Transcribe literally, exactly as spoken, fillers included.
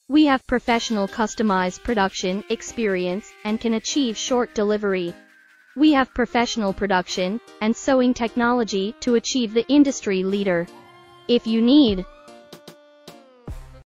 We have professional customized production experience and can achieve short delivery. We have professional production and sewing technology to achieve the industry leader. If you need